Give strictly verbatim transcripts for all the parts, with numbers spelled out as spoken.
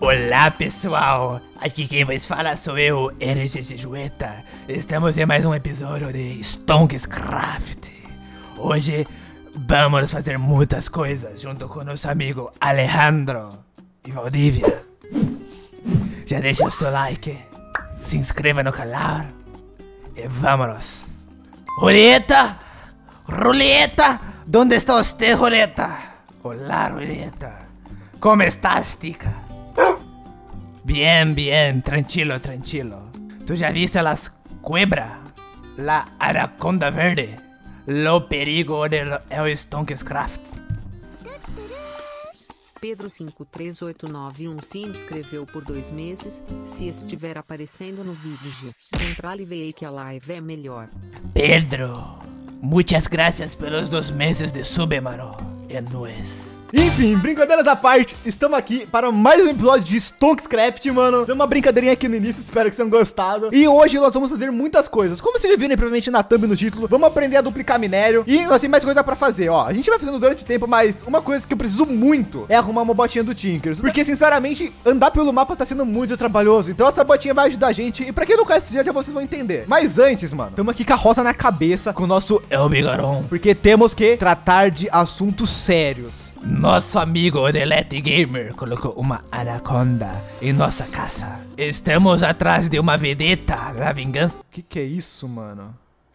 Olá pessoal, aqui quem vos fala sou eu, R G C Jueta. Estamos em mais um episódio de Stonks Craft. Hoje vamos fazer muitas coisas junto com nosso amigo Alejandro e Valdívia. Já deixa o seu like, se inscreva no canal e vamos. Julieta, Julieta, ¿dónde está usted, Julieta? Olá, Julieta, ¿cómo estás, tica? Bien, bien, tranquilo, tranquilo. ¿Tú ya viste las cuebras? La anaconda verde. Lo perigo del Stonks Craft. Pedro cinco três oito nove um se inscreveu por dois meses. Se estiver aparecendo no vídeo, controle veio que a live é melhor. Pedro, muchas gracias pelos dois meses de sub, mano. É nóis. Enfim, brincadeiras à parte, estamos aqui para mais um episódio de Stonks Craft, mano. Tem uma brincadeirinha aqui no início, espero que tenham gostado. E hoje nós vamos fazer muitas coisas. Como vocês viram provavelmente na thumb no título, vamos aprender a duplicar minério. E nós temos mais coisa pra fazer, ó. A gente vai fazendo durante o tempo, mas uma coisa que eu preciso muito é arrumar uma botinha do Tinkers. Porque, sinceramente, andar pelo mapa tá sendo muito trabalhoso. Então essa botinha vai ajudar a gente. E pra quem não conhece, já, já vocês vão entender. Mas antes, mano, estamos aqui com a roça na cabeça, com o nosso El Bigaron. Porque temos que tratar de assuntos sérios. Nosso amigo Odelete Gamer colocou uma anaconda em nossa casa. Estamos atrás de uma vedeta da vingança. Que que é isso, mano?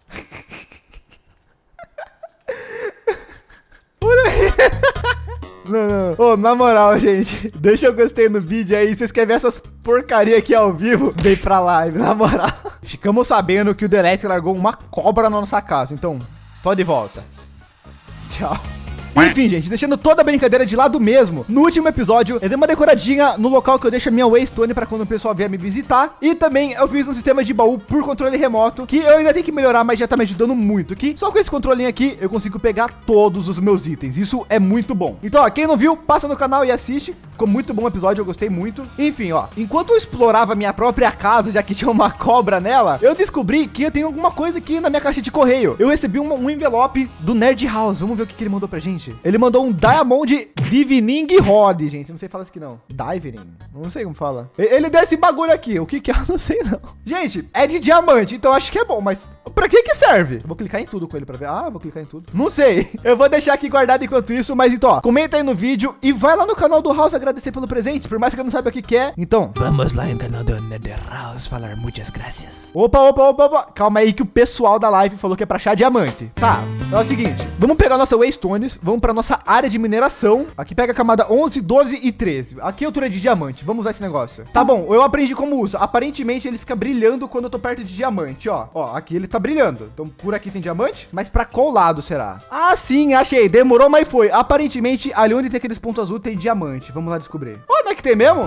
Não, não. Ô, na moral, gente, deixa eu gostei no vídeo aí. Vocês querem ver essas porcaria aqui ao vivo? Vem pra live, na moral. Ficamos sabendo que o Delete largou uma cobra na nossa casa. Então, tô de volta. Tchau. Enfim, gente, deixando toda a brincadeira de lado mesmo, no último episódio eu dei uma decoradinha no local que eu deixo a minha Waystone pra quando o pessoal vier me visitar. E também eu fiz um sistema de baú por controle remoto, que eu ainda tenho que melhorar, mas já tá me ajudando muito. Que só com esse controlinho aqui eu consigo pegar todos os meus itens. Isso é muito bom. Então, ó, quem não viu, passa no canal e assiste. Ficou muito bom o episódio, eu gostei muito. Enfim, ó, enquanto eu explorava a minha própria casa, já que tinha uma cobra nela, eu descobri que eu tenho alguma coisa aqui na minha caixa de correio. Eu recebi um, um envelope do Nerd House. Vamos ver o que, que ele mandou pra gente. Ele mandou um Diamond Divining Rod, gente. Não sei falar isso aqui, não. Diving. Não sei como fala. Ele deu esse bagulho aqui. O que que é? Eu não sei, não. Gente, é de diamante, então acho que é bom, mas pra que que serve? Eu vou clicar em tudo com ele pra ver. Ah, eu vou clicar em tudo. Não sei. Eu vou deixar aqui guardado enquanto isso, mas então, ó, comenta aí no vídeo e vai lá no canal do House agradecer pelo presente, por mais que eu não saiba o que que é. Então, vamos lá no canal do Nether House falar muitas graças. Opa, opa, opa, opa. Calma aí que o pessoal da live falou que é pra achar diamante. Tá, é o seguinte. Vamos pegar nossa Waystones, vamos pra nossa área de mineração. Aqui pega a camada onze, doze e treze. Aqui é a altura de diamante. Vamos usar esse negócio. Tá bom, eu aprendi como usa. Aparentemente ele fica brilhando quando eu tô perto de diamante, ó. Ó, aqui ele tá brilhando. Então por aqui tem diamante, mas pra qual lado será? Ah, sim, achei. Demorou, mas foi. Aparentemente ali onde tem aqueles pontos azul tem diamante. Vamos lá descobrir. Ó, não é que tem mesmo?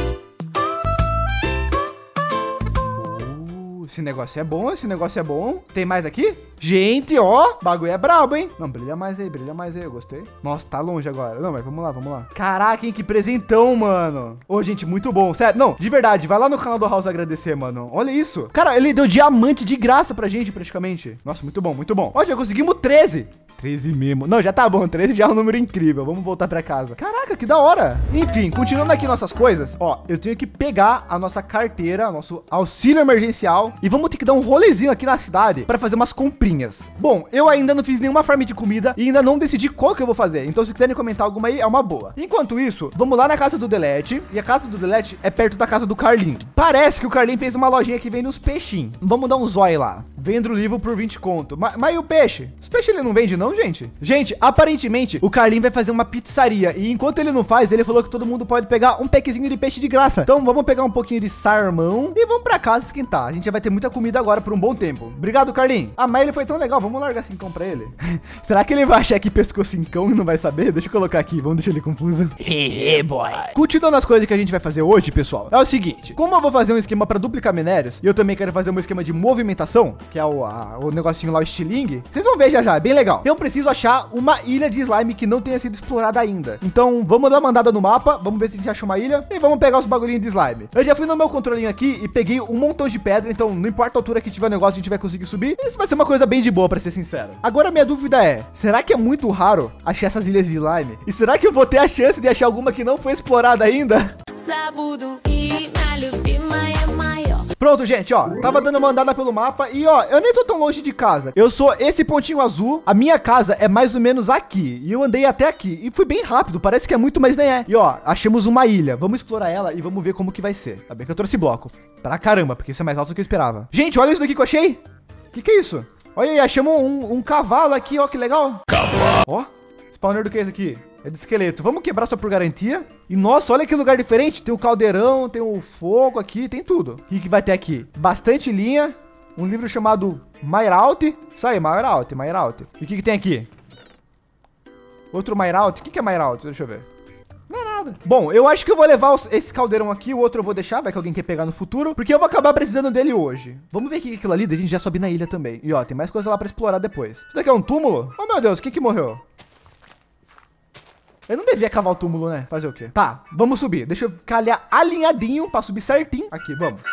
Esse negócio é bom, esse negócio é bom. Tem mais aqui? Gente, ó, bagulho é brabo, hein? Não, brilha mais aí, brilha mais aí, eu gostei. Nossa, tá longe agora. Não, mas vamos lá, vamos lá. Caraca, hein, que presentão, mano. Ô, gente, muito bom, sério. Não, de verdade, vai lá no canal do House agradecer, mano. Olha isso. Cara, ele deu diamante de graça pra gente, praticamente. Nossa, muito bom, muito bom. Ó, já conseguimos treze. treze mesmo. Não, já tá bom. treze já é um número incrível. Vamos voltar pra casa. Caraca, que da hora. Enfim, continuando aqui nossas coisas. Ó, eu tenho que pegar a nossa carteira, nosso auxílio emergencial. E vamos ter que dar um rolezinho aqui na cidade pra fazer umas comprinhas. Bom, eu ainda não fiz nenhuma farm de comida e ainda não decidi qual que eu vou fazer. Então, se quiserem comentar alguma aí, é uma boa. Enquanto isso, vamos lá na casa do Delete. E a casa do Delete é perto da casa do Carlin. Parece que o Carlin fez uma lojinha que vende uns peixinhos. Vamos dar um zóio lá. Vendo o livro por vinte conto. Mas, mas e o peixe? Os peixes ele não vende não, gente? Gente, aparentemente, o Carlin vai fazer uma pizzaria. E enquanto ele não faz, ele falou que todo mundo pode pegar um packzinho de peixe de graça. Então vamos pegar um pouquinho de salmão e vamos pra casa esquentar. A gente já vai ter muita comida agora por um bom tempo. Obrigado, Carlin. Ah, mas ele foi tão legal. Vamos largar cincão pra ele. Será que ele vai achar que pescou cincão e não vai saber? Deixa eu colocar aqui. Vamos deixar ele confuso. Hehe, boy. Continuando as coisas que a gente vai fazer hoje, pessoal, é o seguinte. Como eu vou fazer um esquema pra duplicar minérios e eu também quero fazer um esquema de movimentação, que é o, a, o negocinho lá, o estilingue, vocês vão ver já já. É bem legal. Eu preciso achar uma ilha de slime que não tenha sido explorada ainda. Então, vamos dar uma andada no mapa. Vamos ver se a gente acha uma ilha. E vamos pegar os bagulhinhos de slime. Eu já fui no meu controlinho aqui e peguei um montão de pedra. Então, não importa a altura que tiver o negócio, a gente vai conseguir subir. Isso vai ser uma coisa bem de boa, pra ser sincero. Agora, minha dúvida é, será que é muito raro achar essas ilhas de slime? E será que eu vou ter a chance de achar alguma que não foi explorada ainda? Sabudo e malho maior. Pronto, gente, ó, tava dando uma andada pelo mapa e, ó, eu nem tô tão longe de casa. Eu sou esse pontinho azul, a minha casa é mais ou menos aqui. E eu andei até aqui e fui bem rápido, parece que é muito, mas nem é. E, ó, achamos uma ilha, vamos explorar ela e vamos ver como que vai ser. Tá bem que eu trouxe bloco. Pra caramba, porque isso é mais alto do que eu esperava. Gente, olha isso daqui que eu achei. Que que é isso? Olha aí, achamos um, um cavalo aqui, ó, que legal. Cavalo. Ó, spawner do que é esse aqui? É de esqueleto. Vamos quebrar só por garantia. E nossa, olha que lugar diferente. Tem o caldeirão, tem o fogo aqui, tem tudo. O que, que vai ter aqui? Bastante linha. Um livro chamado Mairaut. Isso aí, Mairaut, Mairaut. E o que, que tem aqui? Outro Mairaut. O que, que é Mairaut? Deixa eu ver. Não é nada. Bom, eu acho que eu vou levar os, esse caldeirão aqui. O outro eu vou deixar, vai que alguém quer pegar no futuro. Porque eu vou acabar precisando dele hoje. Vamos ver o que é aquilo ali. A gente já sobe na ilha também. E ó, tem mais coisa lá pra explorar depois. Isso daqui é um túmulo? Oh, meu Deus, o que que morreu? Eu não devia cavar o túmulo, né? Fazer o quê? Tá, vamos subir. Deixa eu calhar alinhadinho pra subir certinho. Aqui, vamos.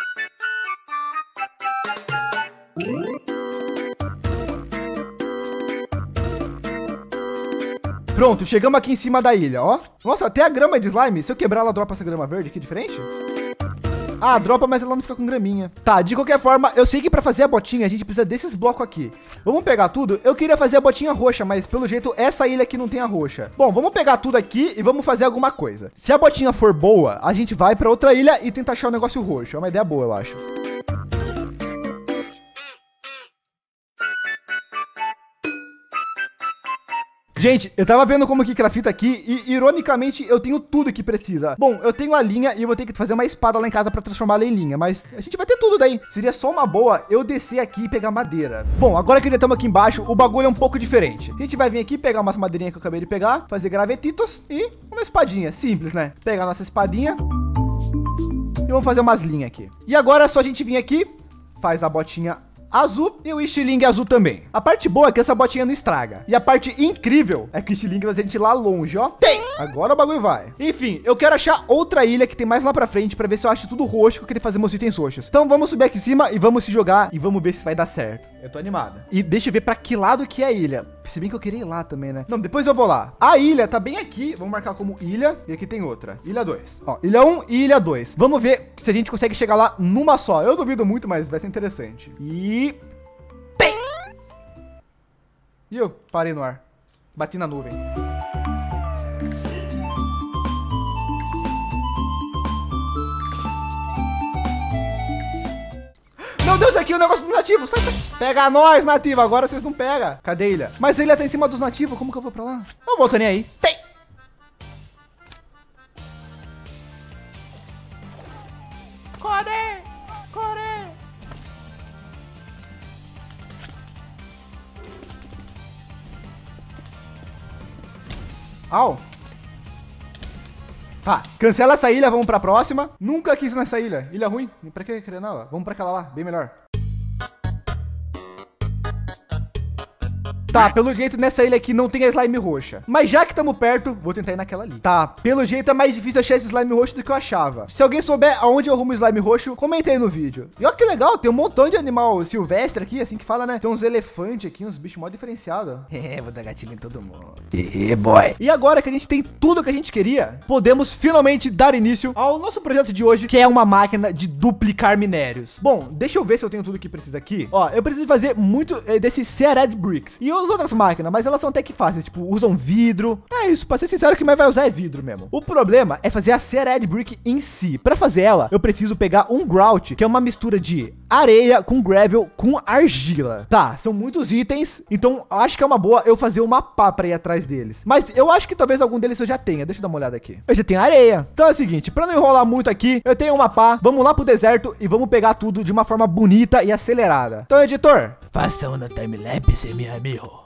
Pronto, chegamos aqui em cima da ilha, ó. Nossa, até a grama de slime. Se eu quebrar, ela dropa essa grama verde aqui de frente? Ah, dropa, mas ela não fica com graminha. Tá, de qualquer forma, eu sei que pra fazer a botinha, a gente precisa desses blocos aqui. Vamos pegar tudo? Eu queria fazer a botinha roxa, mas pelo jeito, essa ilha aqui não tem a roxa. Bom, vamos pegar tudo aqui e vamos fazer alguma coisa. Se a botinha for boa, a gente vai pra outra ilha e tenta achar o negócio roxo. É uma ideia boa, eu acho. Gente, eu tava vendo como que grafita aqui e, ironicamente, eu tenho tudo que precisa. Bom, eu tenho a linha e eu vou ter que fazer uma espada lá em casa pra transformá-la em linha, mas a gente vai ter tudo daí. Seria só uma boa eu descer aqui e pegar madeira. Bom, agora que já estamos aqui embaixo, o bagulho é um pouco diferente. A gente vai vir aqui, pegar umas madeirinhas que eu acabei de pegar, fazer gravetitos e uma espadinha. Simples, né? Pegar a nossa espadinha e vamos fazer umas linhas aqui. E agora é só a gente vir aqui, faz a botinha azul e o estilingue azul também. A parte boa é que essa botinha não estraga. E a parte incrível é que o estilingue vai a gente lá longe, ó. Tem! Agora o bagulho vai. Enfim, eu quero achar outra ilha que tem mais lá pra frente pra ver se eu acho tudo roxo que eu queria fazer meus itens roxos. Então vamos subir aqui em cima e vamos se jogar e vamos ver se vai dar certo. Eu tô animado. E deixa eu ver pra que lado que é a ilha. Se bem que eu queria ir lá também, né? Não, depois eu vou lá. A ilha tá bem aqui. Vamos marcar como ilha. E aqui tem outra. Ilha dois. Ó, ilha um e ilha dois. Vamos ver se a gente consegue chegar lá numa só. Eu duvido muito, mas vai ser interessante. E... tem! E eu parei no ar. Bati na nuvem. Meu Deus, aqui é o negócio dos nativos. Sai, sai. Pega nós, nativo. Agora vocês não pegam. Cadê a ilha? Mas a ilha tá em cima dos nativos. Como que eu vou pra lá? Eu vou, tô nem aí. Tem! Corre! Corre! Au! Tá, cancela essa ilha, vamos pra próxima. Nunca quis nessa ilha. Ilha ruim. Pra que querer nela? Vamos pra aquela lá, bem melhor. Tá, pelo jeito nessa ilha aqui não tem a slime roxa. Mas já que estamos perto, vou tentar ir naquela ali. Tá, pelo jeito é mais difícil achar esse slime roxo do que eu achava. Se alguém souber aonde eu arrumo o slime roxo, comenta aí no vídeo. E olha que legal, tem um montão de animal silvestre aqui, assim que fala, né? Tem uns elefantes aqui, uns bichos mó diferenciados. É, vou dar gatilho em todo mundo. É, boy. E agora que a gente tem tudo que a gente queria, podemos finalmente dar início ao nosso projeto de hoje, que é uma máquina de duplicar minérios. Bom, deixa eu ver se eu tenho tudo que precisa aqui. Ó, eu preciso fazer muito é, desses Seared Bricks. E eu uso outras máquinas, mas elas são até que fáceis, tipo, usam vidro. É isso, pra ser sincero, o que mais vai usar é vidro mesmo. O problema é fazer a Seared Brick em si. Pra fazer ela, eu preciso pegar um grout, que é uma mistura de areia com gravel com argila. Tá, são muitos itens, então acho que é uma boa eu fazer uma pá pra ir atrás deles. Mas eu acho que talvez algum deles eu já tenha. Deixa eu dar uma olhada aqui. Eu já tenho areia. Então é o seguinte, pra não enrolar muito aqui, eu tenho uma pá, vamos lá pro deserto e vamos pegar tudo de uma forma bonita e acelerada. Então, editor, faça um time-lapse, meu amigo.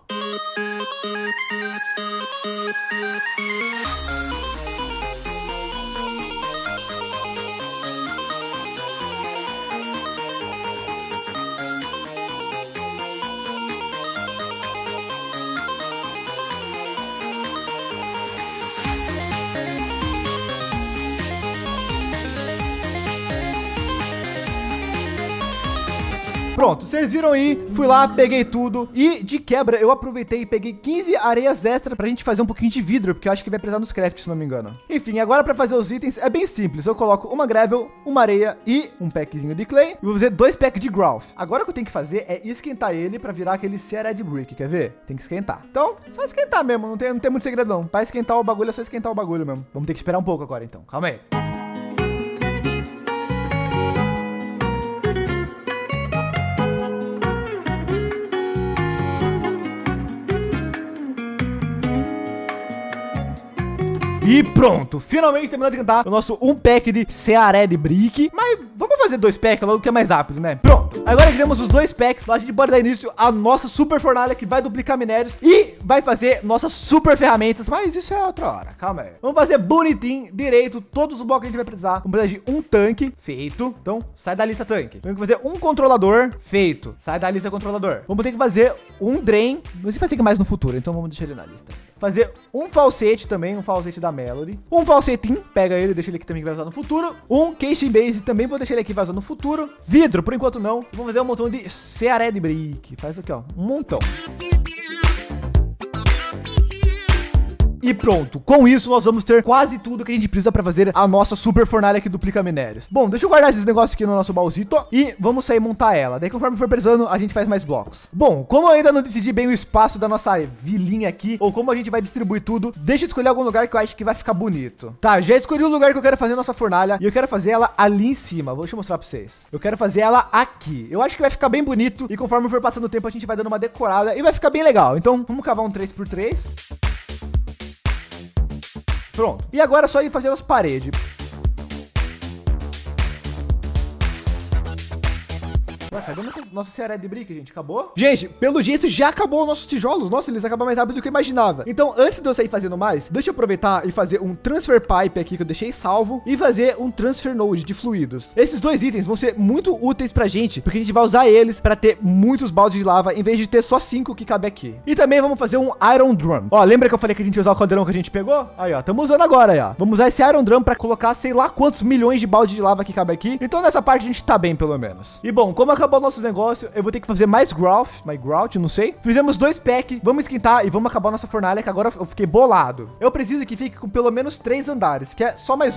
Pronto, vocês viram aí, fui lá, peguei tudo e de quebra eu aproveitei e peguei quinze areias extra pra gente fazer um pouquinho de vidro, porque eu acho que vai precisar nos crafts, se não me engano. Enfim, agora pra fazer os itens é bem simples, eu coloco uma gravel, uma areia e um packzinho de clay e vou fazer dois packs de grout. Agora o que eu tenho que fazer é esquentar ele pra virar aquele Seared Brick, quer ver? Tem que esquentar. Então, só esquentar mesmo, não tem, não tem muito segredo não. Pra esquentar o bagulho é só esquentar o bagulho mesmo. Vamos ter que esperar um pouco agora então, calma aí. E pronto, finalmente terminamos de esquentar o nosso um pack de Seared Brick. Mas vamos fazer dois packs logo que é mais rápido, né? Pronto, agora que temos os dois packs, a gente pode dar início à nossa super fornalha que vai duplicar minérios e vai fazer nossas super ferramentas. Mas isso é outra hora, calma aí. Vamos fazer bonitinho, direito, todos os blocos que a gente vai precisar. Vamos precisar de um tanque, feito. Então, sai da lista tanque. Vamos fazer um controlador, feito. Sai da lista controlador. Vamos ter que fazer um drain. Não sei fazer mais no futuro, então vamos deixar ele na lista. Fazer um falsete também, um falsete da Melody. Um falsetinho, pega ele, deixa ele aqui também que vai usar no futuro. Um casing base também vou deixar ele aqui vai usar no futuro. Vidro, por enquanto não. Vamos fazer um montão de Seared Brick. Faz aqui, ó, um montão. E pronto, com isso nós vamos ter quase tudo que a gente precisa para fazer a nossa super fornalha que duplica minérios. Bom, deixa eu guardar esses negócios aqui no nosso baúzito e vamos sair montar ela. Daí conforme for precisando, a gente faz mais blocos. Bom, como eu ainda não decidi bem o espaço da nossa vilinha aqui, ou como a gente vai distribuir tudo, deixa eu escolher algum lugar que eu acho que vai ficar bonito. Tá, já escolhi o lugar que eu quero fazer a nossa fornalha e eu quero fazer ela ali em cima. Deixa eu mostrar para vocês. Eu quero fazer ela aqui. Eu acho que vai ficar bem bonito e conforme for passando o tempo a gente vai dando uma decorada e vai ficar bem legal. Então, vamos cavar um três por três. Pronto. E agora é só ir fazer as paredes. Ué, cadê nossa, nossa Seared Brick, gente? Acabou? Gente, pelo jeito já acabou os nossos tijolos. Nossa, eles acabam mais rápido do que eu imaginava. Então, antes de eu sair fazendo mais, deixa eu aproveitar e fazer um Transfer Pipe aqui que eu deixei salvo e fazer um Transfer Node de fluidos. Esses dois itens vão ser muito úteis pra gente, porque a gente vai usar eles pra ter muitos baldes de lava, em vez de ter só cinco que cabe aqui. E também vamos fazer um Iron Drum. Ó, lembra que eu falei que a gente ia usar o caldeirão que a gente pegou? Aí, ó, estamos usando agora, aí, ó. Vamos usar esse Iron Drum pra colocar sei lá quantos milhões de balde de lava que cabe aqui. Então, nessa parte a gente tá bem, pelo menos. E bom, como acabou o nosso negócio, eu vou ter que fazer mais grout, mais grout, não sei. Fizemos dois packs, vamos esquentar e vamos acabar a nossa fornalha, que agora eu fiquei bolado. Eu preciso que fique com pelo menos três andares, que é só mais um.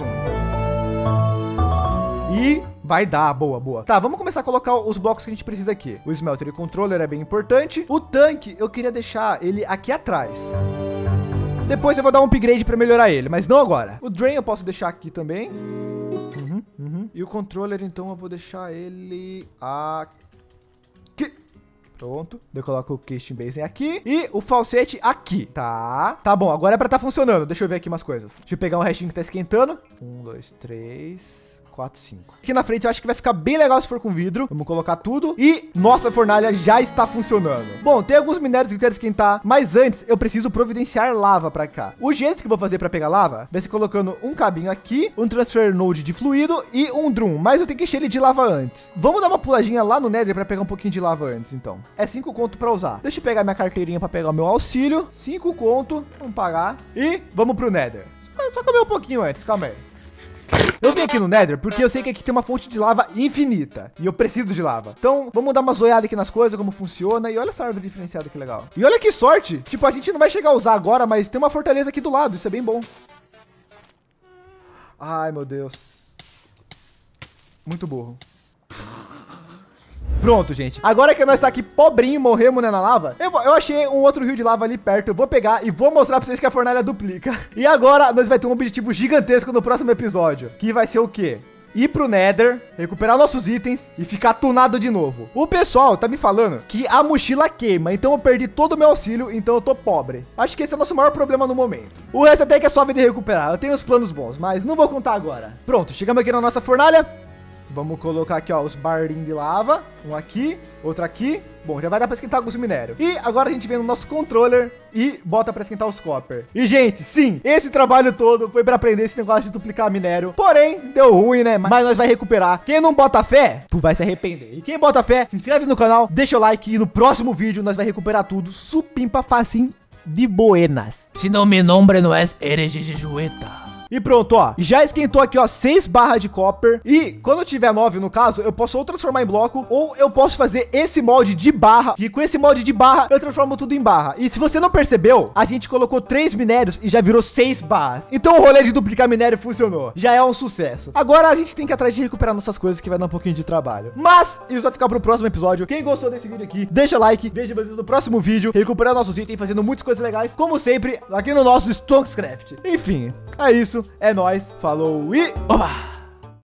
E vai dar, boa, boa. Tá, vamos começar a colocar os blocos que a gente precisa aqui. O smelter e controller é bem importante. O tanque, eu queria deixar ele aqui atrás. Depois eu vou dar um upgrade para melhorar ele, mas não agora. O drain eu posso deixar aqui também. Uhum, uhum. E o controller, então, eu vou deixar ele aqui. Pronto, eu coloco o casing base aqui e o falsete aqui, tá? Tá bom, agora é pra tá funcionando. Deixa eu ver aqui umas coisas. Deixa eu pegar um restinho que tá esquentando. Um, dois, três... quatro, cinco. Aqui na frente eu acho que vai ficar bem legal se for com vidro. Vamos colocar tudo. E nossa fornalha já está funcionando. Bom, tem alguns minérios que eu quero esquentar, mas antes eu preciso providenciar lava para cá. O jeito que eu vou fazer para pegar lava vai ser colocando um cabinho aqui, um transfer node de fluido e um drum, mas eu tenho que encher ele de lava antes. Vamos dar uma puladinha lá no Nether para pegar um pouquinho de lava antes, então. É cinco conto para usar. Deixa eu pegar minha carteirinha para pegar o meu auxílio. cinco conto, vamos pagar e vamos pro Nether. Só comer um pouquinho antes, calma aí. Eu vim aqui no Nether porque eu sei que aqui tem uma fonte de lava infinita e eu preciso de lava. Então, vamos dar uma zoiada aqui nas coisas, como funciona. E olha essa árvore diferenciada, que legal. E olha que sorte. Tipo, a gente não vai chegar a usar agora, mas tem uma fortaleza aqui do lado. Isso é bem bom. Ai, meu Deus. Muito burro. Pronto, gente. Agora que nós tá aqui pobrinho, morremos, né, na lava, eu, eu achei um outro rio de lava ali perto. Eu vou pegar e vou mostrar pra vocês que a fornalha duplica. E agora nós vai ter um objetivo gigantesco no próximo episódio, que vai ser o quê? Ir pro Nether, recuperar nossos itens e ficar tunado de novo. O pessoal tá me falando que a mochila queima, então eu perdi todo o meu auxílio, então eu tô pobre. Acho que esse é o nosso maior problema no momento. O resto até que é só vida de recuperar. Eu tenho os planos bons, mas não vou contar agora. Pronto, chegamos aqui na nossa fornalha. Vamos colocar aqui, ó, os barrinhos de lava. Um aqui, outro aqui. Bom, já vai dar pra esquentar alguns minérios. E agora a gente vem no nosso controller e bota pra esquentar os copper. E, gente, sim, esse trabalho todo foi pra aprender esse negócio de duplicar minério. Porém, deu ruim, né? Mas nós vai recuperar. Quem não bota fé, tu vai se arrepender. E quem bota fé, se inscreve no canal, deixa o like e no próximo vídeo nós vai recuperar tudo supimpa facinho de buenas. Se não me nombre, não é Erejejueta. E pronto, ó. Já esquentou aqui, ó, seis barras de copper. E quando eu tiver nove, no caso, eu posso ou transformar em bloco, ou eu posso fazer esse molde de barra. E com esse molde de barra, eu transformo tudo em barra. E se você não percebeu, a gente colocou três minérios e já virou seis barras. Então o rolê de duplicar minério funcionou. Já é um sucesso. Agora a gente tem que ir atrás de recuperar nossas coisas, que vai dar um pouquinho de trabalho. Mas isso vai ficar pro próximo episódio. Quem gostou desse vídeo aqui, deixa like. Vejo vocês no próximo vídeo, recuperar nossos itens, fazendo muitas coisas legais, como sempre, aqui no nosso Stonkscraft. Enfim, é isso. É nóis. Falou e... Oba!